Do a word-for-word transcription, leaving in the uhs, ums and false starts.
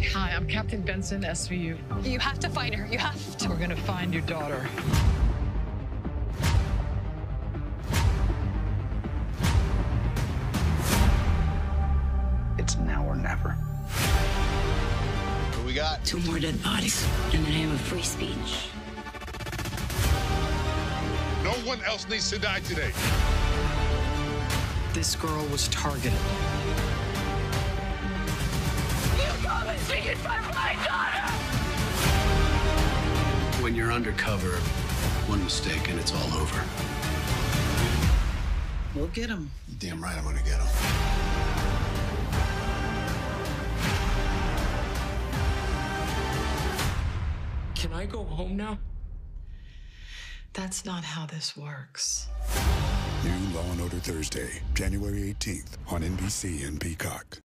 Hi, I'm Captain Benson, S V U. You have to find her. You have to. We're gonna find your daughter. It's now or never. What we got? Two more dead bodies in the name of free speech. No one else needs to die today. This girl was targeted. You come and speak in front of my daughter! When you're undercover, one mistake and it's all over. We'll get him. You're damn right I'm gonna get him. Can I go home now? That's not how this works. New Law and Order Thursday, January eighteenth on N B C and Peacock.